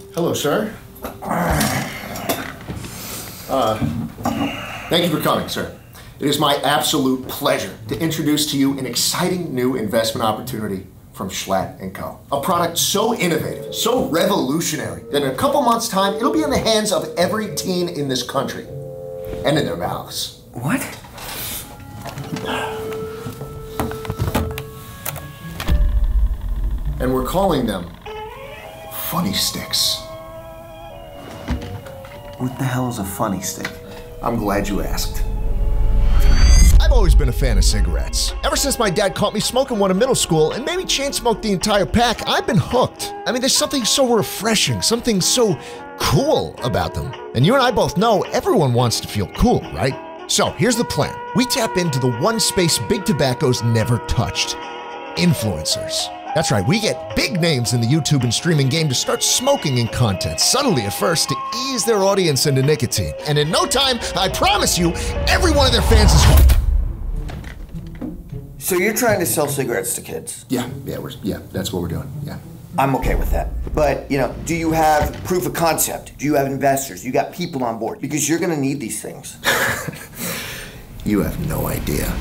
Hello, sir. Thank you for coming, sir. It is my absolute pleasure to introduce to you an exciting new investment opportunity from Schlatt & Co. A product so innovative, so revolutionary, that in a couple months' time, it'll be in the hands of every teen in this country. And in their mouths. What? And we're calling them Funny Sticks. What the hell is a funny stick? I'm glad you asked. I've always been a fan of cigarettes. Ever since my dad caught me smoking one in middle school and made me chain smoke the entire pack, I've been hooked. I mean, there's something so refreshing, something so cool about them. And you and I both know everyone wants to feel cool, right? So here's the plan. We tap into the one space Big Tobacco's never touched: influencers. That's right, we get big names in the YouTube and streaming game to start smoking in content, subtly at first, to ease their audience into nicotine. And in no time, I promise you, every one of their fans is hooked. So you're trying to sell cigarettes to kids? Yeah, that's what we're doing, yeah. I'm okay with that. But, do you have proof of concept? Do you have investors? You got people on board? Because you're gonna need these things. You have no idea.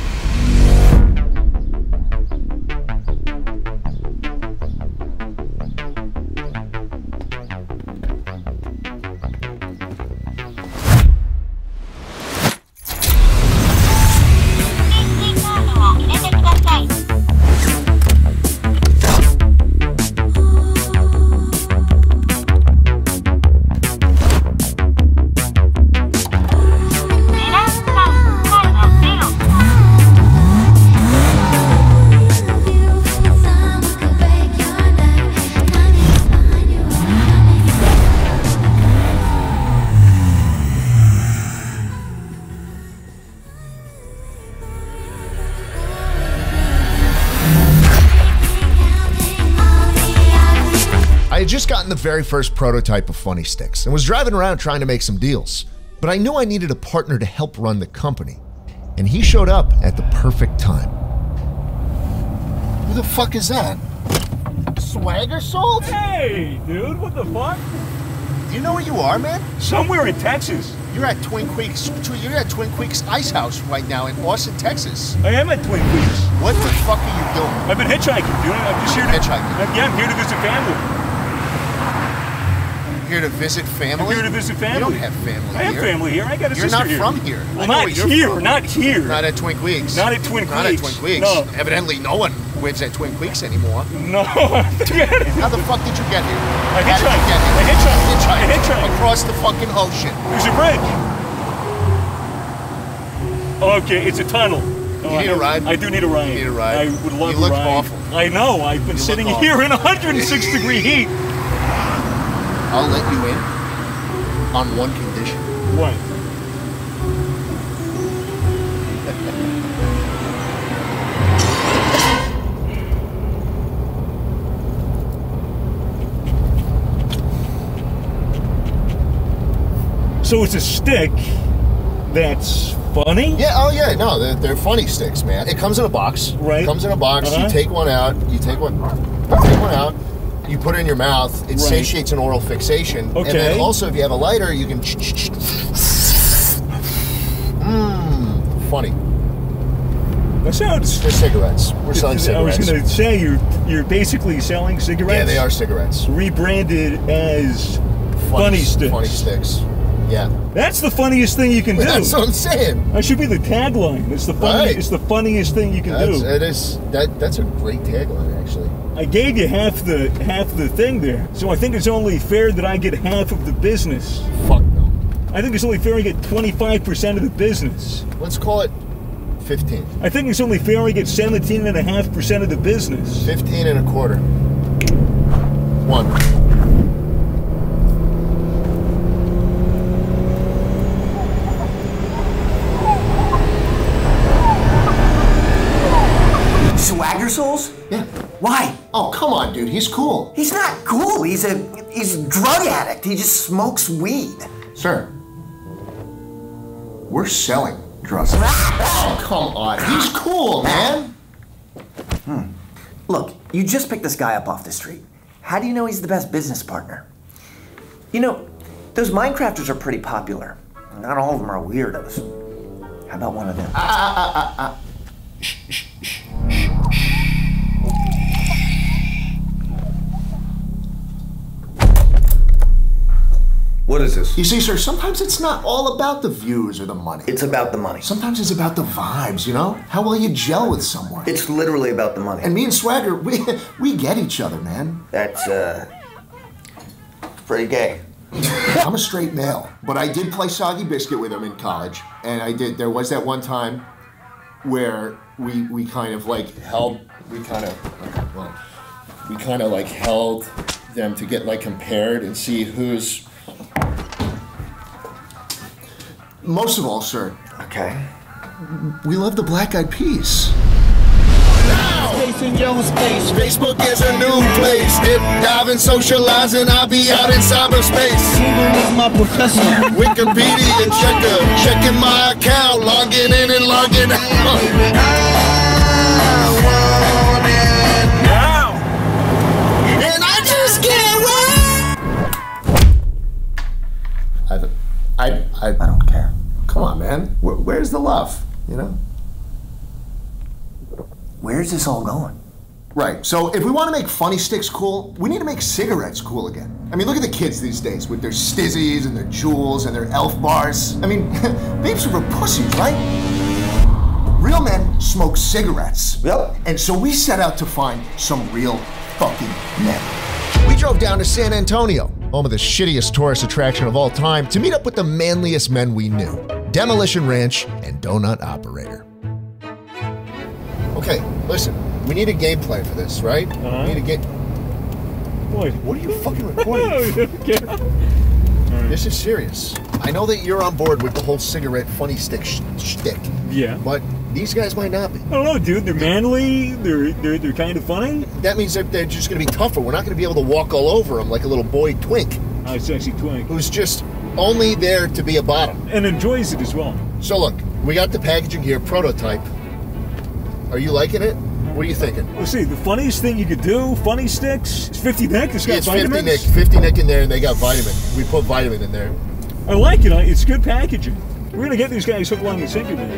I had just gotten the very first prototype of Funny Sticks and was driving around trying to make some deals. But I knew I needed a partner to help run the company. And he showed up at the perfect time. Who the fuck is that? Swagger Salt? Hey, dude, what the fuck? Do you know where you are, man? Somewhere in Texas. You're at Twin Creeks Ice House right now in Austin, Texas. I am at Twin Peaks. What the fuck are you doing? I've been hitchhiking, dude. I'm just here to... Hitchhiking? Yeah, I'm here to visit family. Here to visit family? I'm here to visit family. You don't have family here. I have family here. I got a You're sister not here. from here. Well, not here. Not here. Not at Twin Creeks. Not at Twin Not at Creeks. Twin Creeks. No. Evidently, no one lives at Twin Creeks anymore. No. How the fuck did you get here? I How did you hitchhiked. get here? I hitchhiked. I Hitchhiked. hitchhiked. Across the fucking ocean. There's a bridge. Okay, it's a tunnel. You need a ride? I do need a ride. You need a ride? I would love You look a ride. awful. I know. I've been sitting look here in 106-degree heat. I'll let you in on one condition. What? So it's a stick that's funny? Yeah, oh yeah, no, they're funny sticks, man. It comes in a box. Right. It comes in a box, you take one out, you take one out, you put it in your mouth, it satiates an oral fixation. Okay. And then also, if you have a lighter, you can funny. That sounds... They're cigarettes. We're selling cigarettes. I was going to say, you're basically selling cigarettes? Yeah, they are cigarettes. Rebranded as funny sticks. Funny sticks. Yeah. That's the funniest thing you can do. That's what I'm saying. That should be the tagline. It's the funny, Right. It's the funniest thing you can do. It is. That's a great tagline, actually. I gave you half the thing there, so I think it's only fair that I get half of the business. Fuck no. I think it's only fair I get 25% of the business. Let's call it 15. I think it's only fair I get 17.5% of the business. 15 and a quarter. 1. Swagger Souls? Yeah. Why? Oh, come on, dude. He's cool. He's not cool. He's a drug addict. He just smokes weed. Sir, we're selling drugs. Oh, come on. He's cool, man. Look, you just picked this guy up off the street. How do you know he's the best business partner? You know, those Minecrafters are pretty popular. Not all of them are weirdos. How about one of them? What is this? You see, sir, sometimes it's not all about the views or the money. It's about the money. Sometimes it's about the vibes, you know? How well you gel with someone. It's literally about the money. And me and Swagger, we get each other, man. That's, pretty gay. I'm a straight male, but I did play Soggy Biscuit with him in college. And there was that one time where we kind of like held them to get like compared and see who's... Most of all, sir. Okay. We love the Black Eyed Peas. Space in your space. Facebook is a new place. Dip, diving, socializing. I'll be out in cyberspace. Google is my professor. Wikipedia checker. Checking my account. Logging in and logging out. I want it now. And I just can't wait. I don't care. Come on, man. Where's the love? You know? Where's this all going? Right. So if we want to make funny sticks cool, we need to make cigarettes cool again. I mean, look at the kids these days with their Stizzies and their Juuls and their Elf bars. I mean, babes are for pussies, right? Real men smoke cigarettes. Yep. And so we set out to find some real fucking men. We drove down to San Antonio, home of the shittiest tourist attraction of all time, to meet up with the manliest men we knew, Demolition Ranch and Donut Operator. Okay, listen, we need a game plan for this, right? We need a game. Boy, What are you fucking recording? This is serious. I know that you're on board with the whole cigarette funny stick shtick. Yeah. But these guys might not be. I don't know, dude. They're manly. They're kind of funny. That means that they're just going to be tougher. We're not going to be able to walk all over them like a little boy twink Oh, sexy twink. who's just only there to be a bottom. And enjoys it as well. So look, we got the packaging here, prototype. Are you liking it? What are you thinking? Let's see. The funniest thing you could do, funny sticks. It's 50 Nick. It's got It's vitamins. 50 Nick in there, and they got vitamin. We put vitamin in there. I like it. It's good packaging. We're gonna get these guys hooked, line, and sinker, man.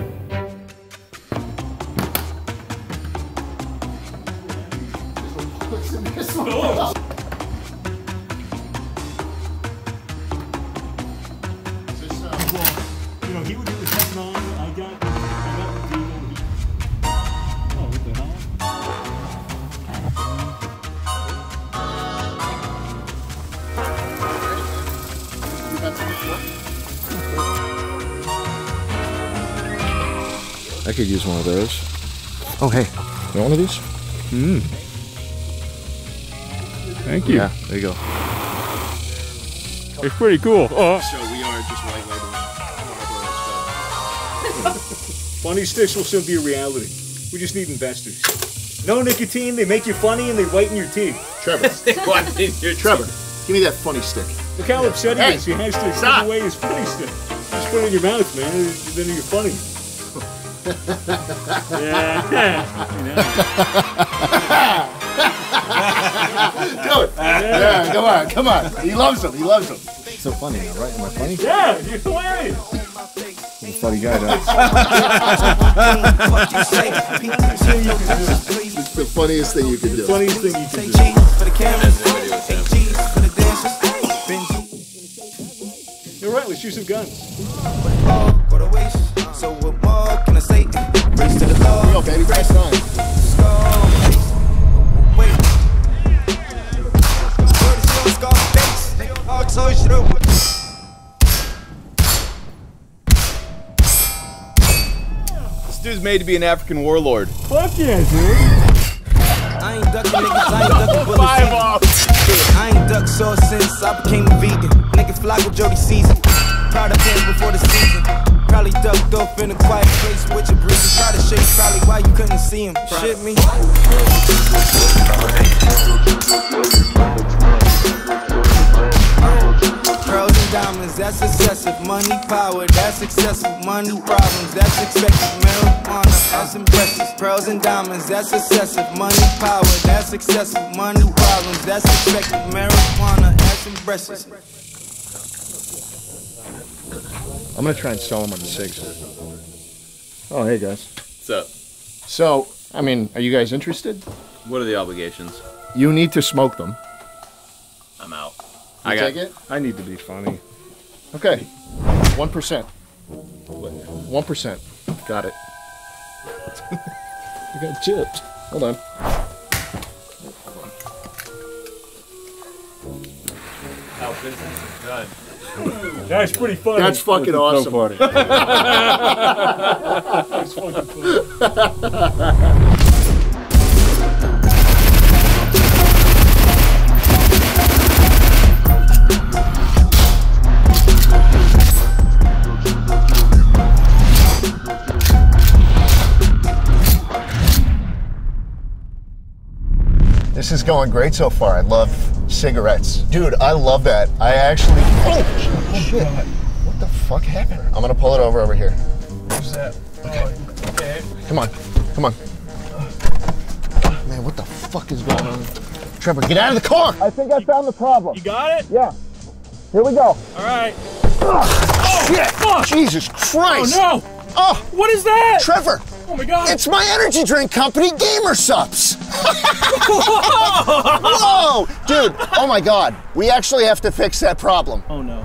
You know, he would do the second on. I got the deal. Oh, what the hell? I could use one of those. Oh, hey. You want one of these? Thank you. Yeah, there you go. It's pretty cool. So we are just white labeling. Funny sticks will soon be a reality. We just need investors. No nicotine, they make you funny and they whiten your teeth. Trevor, Trevor, give me that funny stick. Look how upset he Hey, is. He has to stop. give away his funny stick. Just put it in your mouth, man, and then you're funny. Yeah. Do it. Yeah, come on. He loves them. So funny now, right? Am I funny? Yeah, you're hilarious. I'm a funny guy, though. It's the funniest thing you can do. Funniest thing you can do. You're right, let's use some guns. So what more can I say? Race to the Here we go, baby. Press 9. Wait. I'll touch it up. This dude's made to be an African warlord. Fuck yeah, dude. I ain't ducking niggas, I ain't ducking bullets. 5 off. I ain't ducked sauce since I became a vegan. Nigga fly with Jody Caesar. Proud of him before the season. Probably ducked off in a quiet place with your breathing. Try to show you probably why you couldn't see him. Shit me. Pearls and diamonds, that's excessive. Money, power, that's excessive. Money, problems, that's expected. Marijuana, that's impressive. Pearls and diamonds, that's excessive. Money, power, that's excessive. Money, problems, that's expected. Marijuana, that's impressive. I'm gonna try and sell them on the cigs. Oh, hey guys. What's up? So, I mean, are you guys interested? What are the obligations? You need to smoke them. I'm out. You take it? I need to be funny. Okay. 1%. 1%. Got it. I got chips. Hold on. How business is done. That's pretty funny. That's fucking awesome. So funny. That's fucking funny. This is going great so far. I love cigarettes. Dude, I love that. I actually... Oh, shit. What the fuck happened? I'm gonna pull it over here. What's that? Okay. Come on. Come on. Man, what the fuck is going on? Trevor, get out of the car! I think I found the problem. You got it? Yeah. Here we go. All right. Oh, shit! fuck. Jesus Christ! Oh, no! Oh, What is that? Trevor! Oh, my God. It's my energy drink company, GamerSupps! Whoa! Dude, oh my God. We actually have to fix that problem. Oh, no.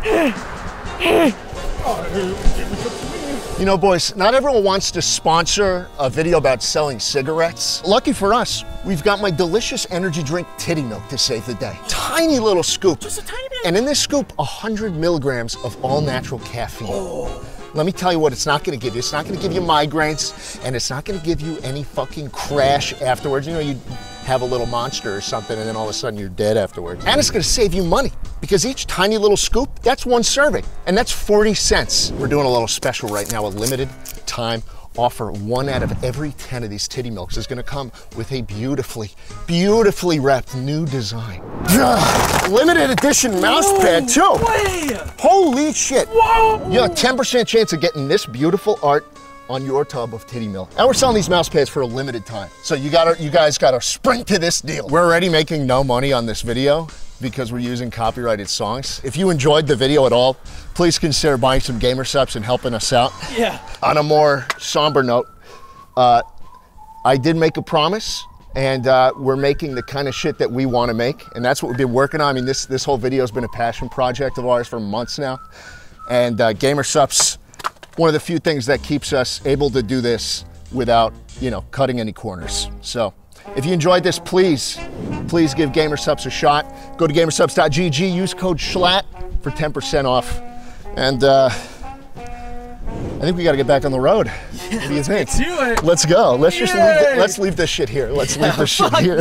You know, boys, not everyone wants to sponsor a video about selling cigarettes. Lucky for us, we've got my delicious energy drink Titty Milk to save the day. Tiny little scoop. Just a tiny bit. And in this scoop, 100 milligrams of all-natural caffeine. Oh. Let me tell you what it's not gonna give you. It's not gonna give you migraines, and it's not gonna give you any fucking crash afterwards. You know, you have a little monster or something, and then all of a sudden you're dead afterwards. And it's gonna save you money, because each tiny little scoop, that's one serving, and that's 40 cents. We're doing a little special right now, a limited time offer. 1 out of every 10 of these Titty Milks is gonna come with a beautifully, beautifully wrapped new design. Limited edition mouse pad too. Way. Holy shit. Whoa. You have a 10% chance of getting this beautiful art on your tub of Titty Milk. And we're selling these mouse pads for a limited time. So you guys gotta sprint to this deal. We're already making no money on this video because we're using copyrighted songs. If you enjoyed the video at all, please consider buying some GamerSupps and helping us out. Yeah. On a more somber note, I did make a promise, and we're making the kind of shit that we want to make, and that's what we've been working on. I mean, this whole video has been a passion project of ours for months now, and GamerSupps, one of the few things that keeps us able to do this without, you know, cutting any corners. So if you enjoyed this, please give GamerSupps a shot. Go to gamersupps.gg, use code SCHLAT for 10% off. And I think we got to get back on the road. Yeah, what do you think? Let's do it. Let's go. Let's just leave this shit here. Let's leave this shit here.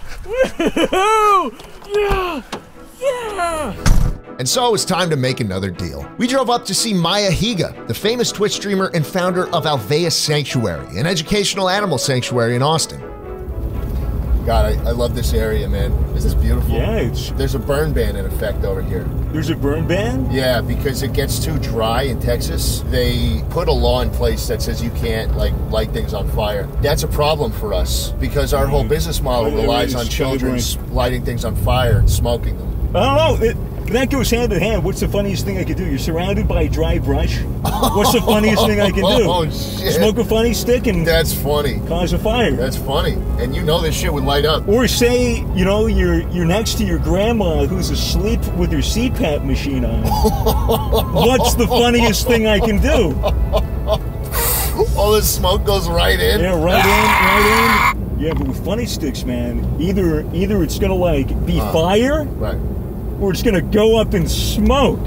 Yeah. Yeah. And so it was time to make another deal. We drove up to see Maya Higa, the famous Twitch streamer and founder of Alveus Sanctuary, an educational animal sanctuary in Austin. God, I love this area, man. This is beautiful. Yeah, There's a burn ban in effect over here. there's a burn ban? Yeah, because it gets too dry in Texas. They put a law in place that says you can't, like, light things on fire. That's a problem for us because our whole business model relies on children lighting things on fire and smoking them. I don't know. That goes hand in hand. What's the funniest thing I can do? You're surrounded by a dry brush. What's the funniest thing I can do? Oh, shit. Smoke a funny stick and That's funny. cause a fire. That's funny. And you know this shit would light up. Or say, you know, you're next to your grandma who's asleep with her CPAP machine on. What's the funniest thing I can do? All this smoke goes right in. Yeah, right in. Yeah, but with funny sticks, man, either it's gonna like be fire, Right. or it's gonna go up in smoke.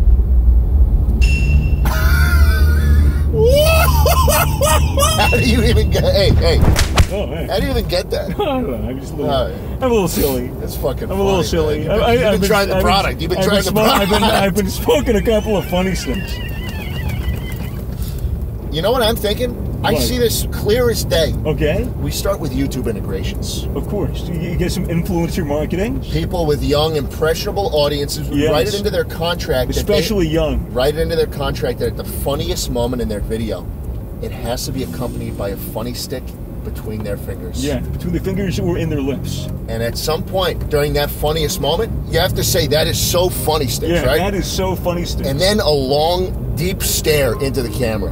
How do you even get? Hey. Oh, man. How do you even get that? I don't know. I'm just a little, Alright. I'm a little silly. That's fucking. I'm a little silly. You've been trying the product. You've been trying the product. I've been smoking a couple of funny sticks. You know what I'm thinking? I What? see this clear as day. Okay, We start with YouTube integrations. of course. You get some influencer marketing, People with young, impressionable audiences would Yes. write it into their contract. especially young. Write it into their contract that at the funniest moment in their video, it has to be accompanied by a funny stick between their fingers. Yeah, between the fingers or in their lips. And at some point during that funniest moment, you have to say, that is so funny, Sticks, Yeah, right? that is so funny, Sticks. And then a long, deep stare into the camera.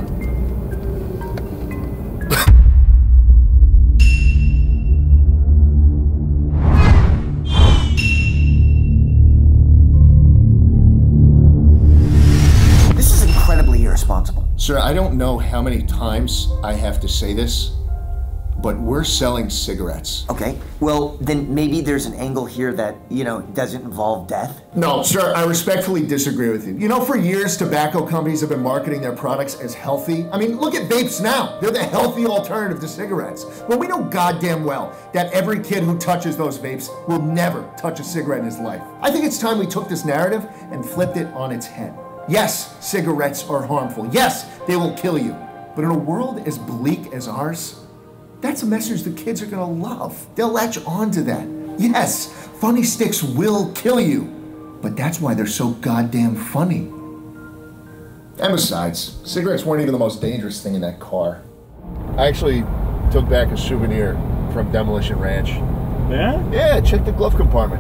This is incredibly irresponsible. Sir, I don't know how many times I have to say this, but we're selling cigarettes. Okay, well, then maybe there's an angle here that, doesn't involve death. No, sir, I respectfully disagree with you. You know, for years, tobacco companies have been marketing their products as healthy. I mean, look at vapes now. They're the healthy alternative to cigarettes. Well, we know goddamn well that every kid who touches those vapes will never touch a cigarette in his life. I think it's time we took this narrative and flipped it on its head. Yes, cigarettes are harmful. Yes, they will kill you. But in a world as bleak as ours, that's a message the kids are gonna love. They'll latch on to that. Yes, funny sticks will kill you, but that's why they're so goddamn funny. And besides, cigarettes weren't even the most dangerous thing in that car. I actually took back a souvenir from Demolition Ranch. Yeah? Yeah, check the glove compartment.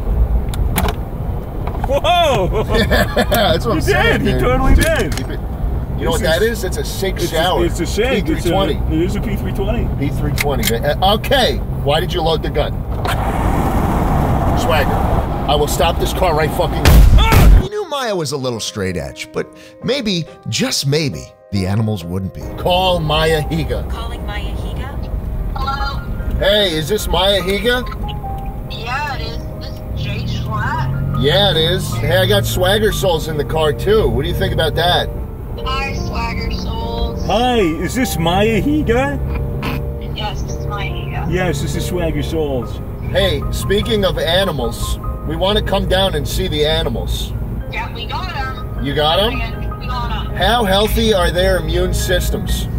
Whoa! That's what I'm saying. He dude. totally did. Keep it. You know what that is? It's a SIG Sauer. It's a SIG. P320. It is a P320. P320. Okay, why did you load the gun? Swagger, I will stop this car right fucking now. We knew Maya was a little straight edge, but maybe, just maybe, the animals wouldn't be. Call Maya Higa. Calling Maya Higa? Hello? Hey, is this Maya Higa? Yeah, it is. This is Jay Schlatt. Yeah, it is. Hey, I got Swagger Souls in the car too. What do you think about that? Hi, Swagger Souls. Hi, is this Maya Higa? Yes, this is Maya Higa. Yes, this is Swagger Souls. Hey, speaking of animals, we want to come down and see the animals. Yeah, we got them. You got them? We got them. How healthy are their immune systems?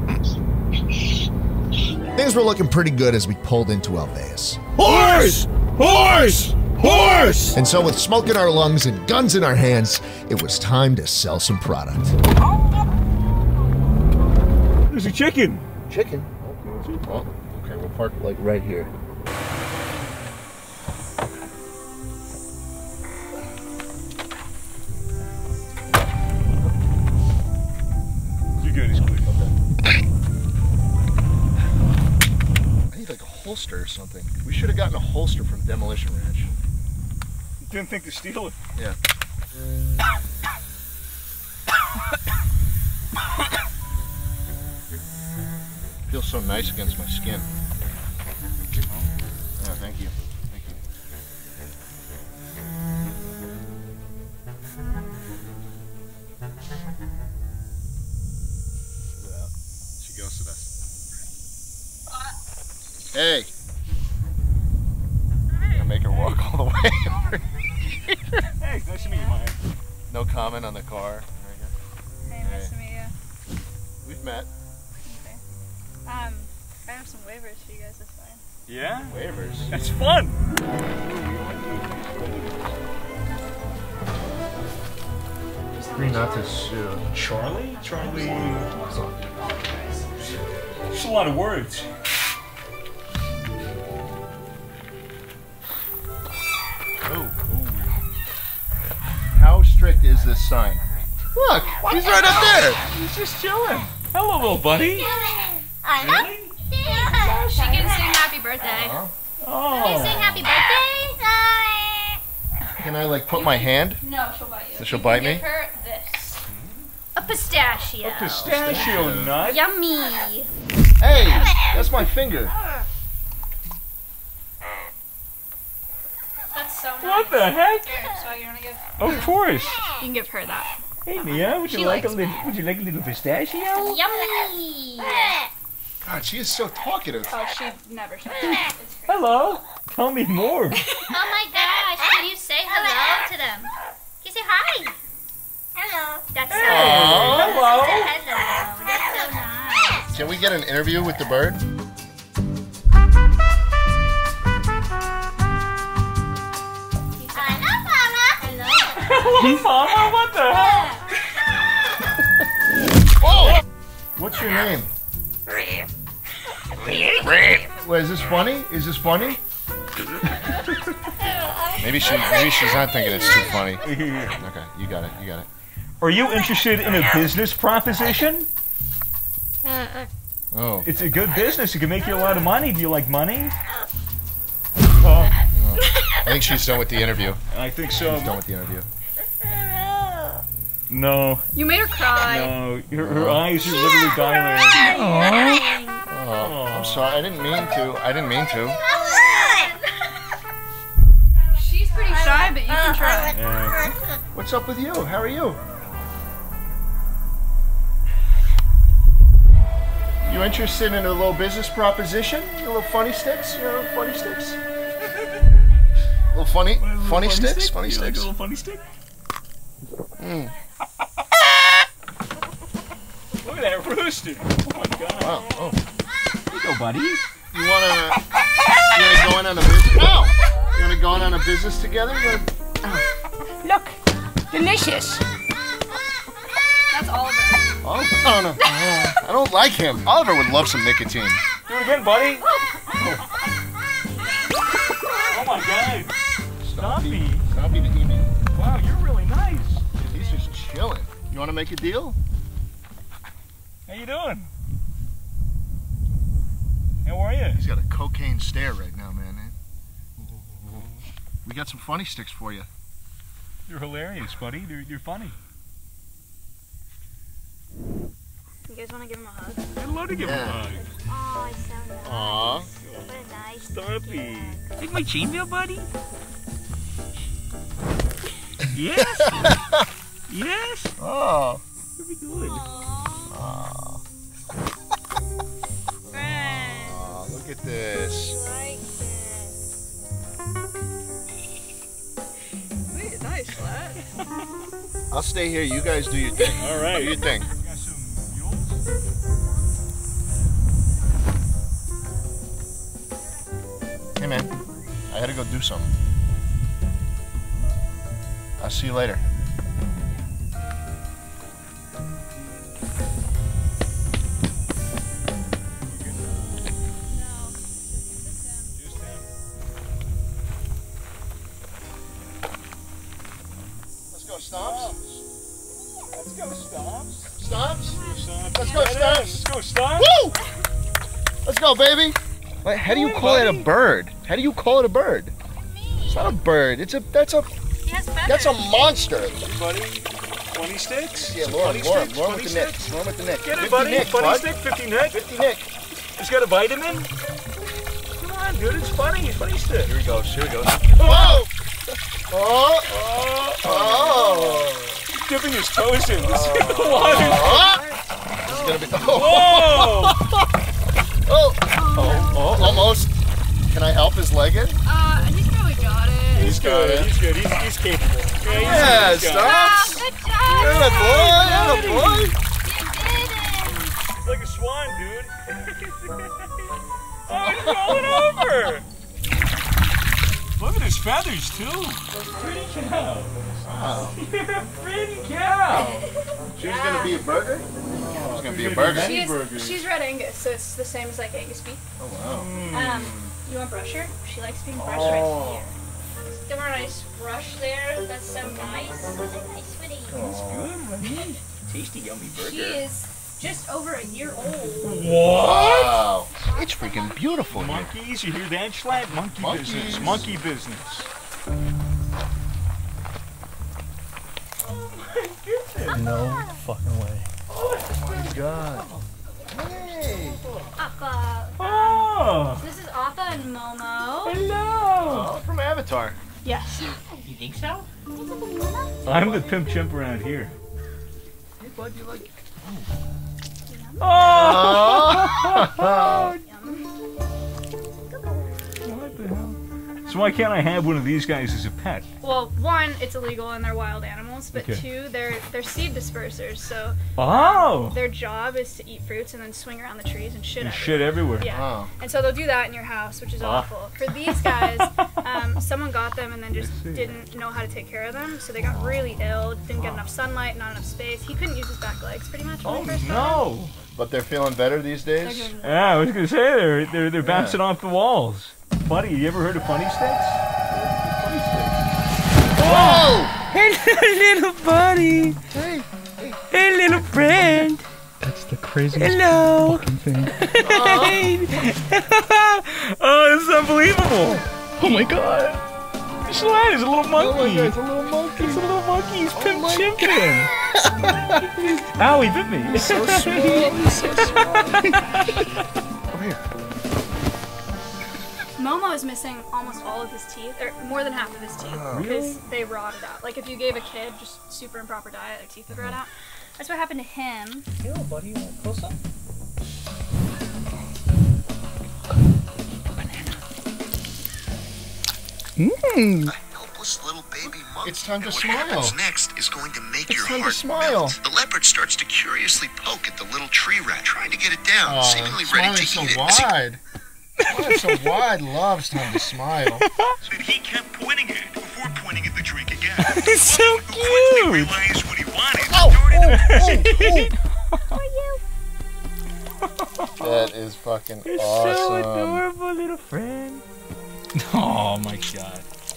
Things were looking pretty good as we pulled into Alveus. Horse! Horse! Horse! And so with smoke in our lungs and guns in our hands, it was time to sell some product. There's a chicken. Chicken? Oh, okay, we'll park like right here. You're good, he's quick. Okay. I need like a holster or something. We should have gotten a holster from Demolition Ranch. Didn't think to steal it. Yeah. Feels so nice against my skin. Yeah, thank you. Thank you. She ghosted us. Hey. I'm gonna make her walk all the way over here. Hey, nice to meet you, Maya. No comment on the car. Hey, nice to meet you. We've met. Okay. I have some waivers for you guys this time. Yeah? Waivers. That's fun. Agree not to sue. Charlie? Charlie. It's a lot of words. Oh. How strict is this sign? Look, he's right up there. He's just chilling. Hello, little buddy. I know. She can sing happy birthday. Oh. Sing happy birthday. Can I like put my hand? No, she'll bite you. So she'll bite me? Give her this. A pistachio. Pistachio nut. Yummy. Hey, that's my finger. That's so nice. What the heck? Here, so you want to give? Of course. You can give her that. Hey, Mia, would you She like a likes little? Would you like a little pistachio? Yummy. God, she is so talkative. Oh, she never shuts up. It's great. Hello. Tell me more. Oh my gosh, can you say hello to them? Can you say hi? Hello. That's so Hello. Hello. That's so nice. Can we get an interview with the bird? Hello, Mama. Hello. Hello, Mama. What the hell? Whoa! What's your name? Wait, is this funny? Is this funny? Maybe she's not thinking it's too funny. Okay, you got it. You got it. Are you interested in a business proposition? Oh. It's a good business. It can make you a lot of money. Do you like money? I think she's done with the interview. I think so. She's done with the interview. No. You made her cry. No. Her eyes are literally dilating. Oh, I'm sorry. I didn't mean to. I didn't mean to. She's pretty shy, but you can try. Yeah. What's up with you? How are you? You interested in a little business proposition? A little funny sticks? You know, funny sticks? Little funny sticks? Funny You like sticks? a little funny stick? Look at that rooster. Oh my god. Wow. Oh. Here you go, buddy. You wanna go in on a business? No! You wanna go in on a business together? Look, delicious. That's Oliver. Oh, no. I don't like him. Oliver would love some nicotine. Do it again, buddy. Oh my god. Stompy. Stompy the Emu. Wow, you're really nice. He's just chilling. You wanna make a deal? How you doing? How are you? He's got a cocaine stare right now, man. We got some funny sticks for you. You're hilarious, buddy. You're funny. You guys want to give him a hug? I'd love to give him a hug. Oh, he's so nice. Aww. What a nice Stompy. Take my chain wheel, buddy. Yes. Yes. Oh. Very good. Oh, look at this. Wait, nice flat. I'll stay here. You guys do your thing. All right. Do your thing. Got some mules. Hey, man. I had to go do something. I'll see you later. Let's go, Stomps. Let's go, Stomps. Stomps? Let's Let's go, Stomps. Let's go, Stomps. Woo! Let's go, baby. Wait, how do you call it a bird? How do you call it a bird? It's not a bird. That's a monster. Hey, buddy. 20 sticks? Yeah, Some Lauren funny with sticks? the nick. Lauren with the nick. Get it, 50 buddy. nick, Funny bud. stick, 50 nick. 50 nick. It's got a vitamin. Come on, dude. It's funny. It's funny stick. Here he goes. Here he goes. Whoa! Oh! Oh! He's dipping his toes in. This is the water. This is gonna be. Whoa! Oh! Almost. Can I help his leg in? He's probably got it. He's good. He's good. He's capable. Yeah, Stomps. Good job. You're a boy. You're a boy. You did it. He's like a swan, dude. Oh, he's rolling over. Look at his feathers, too. Pretty cow. Wow. You're a pretty cow. She's gonna be a burger? She's gonna be a burger. She's Red Angus, so it's the same as like Angus beef. Oh, wow. You want to brush her? She likes being brushed right here. Give her a nice brush there. That's so nice. Nice, sweetie. Good. Tasty, yummy burger. She is just over a year old. Wow. It's freaking beautiful here. Monkeys, you hear that, Schlatt? Monkey business. Monkey business. Oh my goodness. No fucking way. Oh my god. Hey. Appa. Oh. This is Appa and Momo. Hello. Oh, from Avatar. Yes. You think so? I'm the pimp chimp around here. Hey, bud, you like. Oh. Oh. What the hell? So why can't I have one of these guys as a pet? Well, one, it's illegal and they're wild animals, but Okay. two, they're seed dispersers. So their job is to eat fruits and then swing around the trees and shit. And shit everywhere. Yeah. And so they'll do that in your house, which is awful. For these guys, someone got them and then just didn't know how to take care of them, so they got really ill. Didn't get enough sunlight, not enough space. He couldn't use his back legs pretty much when he first got them. But they're feeling better these days? Yeah, I was gonna say they're bouncing off the walls. Buddy, you ever heard of funny sticks? Funny sticks. Whoa! Hello, little buddy. Hey, little friend. That's the craziest Hello. fucking thing. Oh, this is unbelievable! Oh my god! Slide is a little monkey. Oh my god, it's a little monkey. It's a little monkey. He's pimp chimping. Ow, he bit me. He's so small. He's so small. Come here. Momo is missing almost all of his teeth, or more than half of his teeth, because they rotted out. Like if you gave a kid just super improper diet, their teeth would rot out. That's what happened to him. Yo, buddy, you want close up? A helpless little baby monkey. It's time to and what smile. happens next is going to make It's your time to heart smile. melt. The leopard starts to curiously poke at the little tree rat, trying to get it down, seemingly ready to Smiling's eat so it. As he wide. Smiling's so wide. Loves time to smile. But he kept pointing at it before pointing at the drink again. It's so Quickly cute. realized what he wanted. That is fucking You're awesome. so adorable, little friend. Oh my god.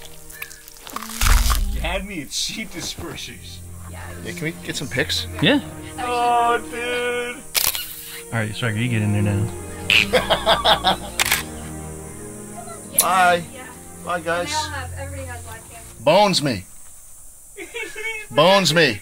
You had me at seed dispersers. Yeah, can we get some pics? Yeah. Oh, dude. All right, Striker, you get in there now. Bye. Yeah. Bye, guys. Everybody has live cam. Bones me. Bones me.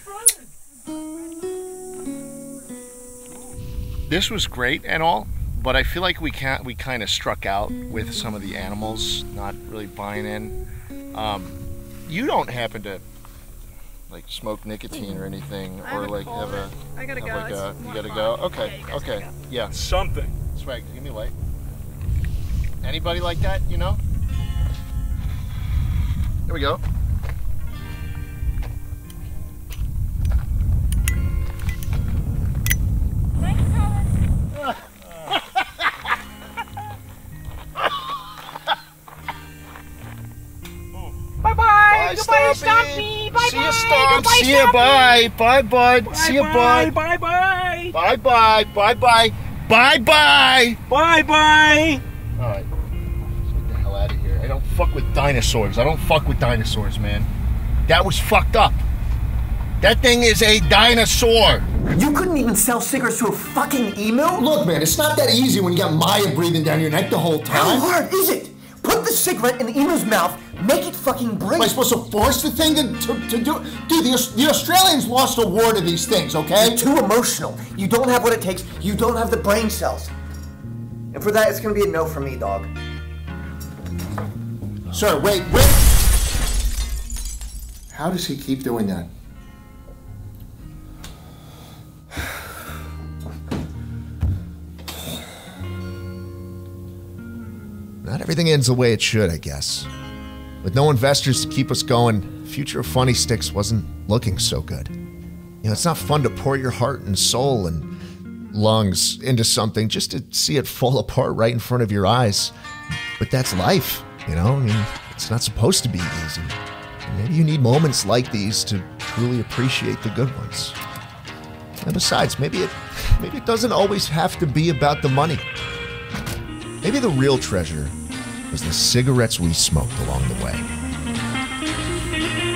This was great and all, but I feel like we kind of struck out with some of the animals not really buying in. You don't happen to like smoke nicotine or anything, or like have a I gotta go. like It's a, you 1 gotta o'clock. go. Okay, Yeah, you guys okay, gotta go. yeah. Something. Swag, give me a light. Anybody like that? You know? Here we go. Bye-bye. Goodbye, Stompy. Stompy. Bye-bye. See you, Stomp. Goodbye, See you. Stompy. Bye. Bye, bud. See you, bud. Bye-bye. Bye, bye. Bye, bye. Bye, bye. Bye-bye. All right. Let's get the hell out of here. I don't fuck with dinosaurs. I don't fuck with dinosaurs, man. That was fucked up. That thing is a dinosaur. You couldn't even sell cigarettes to a fucking emu? Look, man, it's not that easy when you got Maya breathing down your neck the whole How time. hard is it? Put the cigarette in the emu's mouth, make it fucking breathe. Am I supposed to force the thing to do? Dude, the Australians lost a war to these things, okay? You're too emotional. You don't have what it takes. You don't have the brain cells. And for that, it's gonna be a no from me, dog. Sir, wait. How does he keep doing that? Not everything ends the way it should, I guess. With no investors to keep us going, the future of Funny Sticks wasn't looking so good. You know, it's not fun to pour your heart and soul and lungs into something just to see it fall apart right in front of your eyes. But that's life, you know? I mean, it's not supposed to be easy. And maybe you need moments like these to truly appreciate the good ones. And besides, maybe it doesn't always have to be about the money. Maybe the real treasure was the cigarettes we smoked along the way.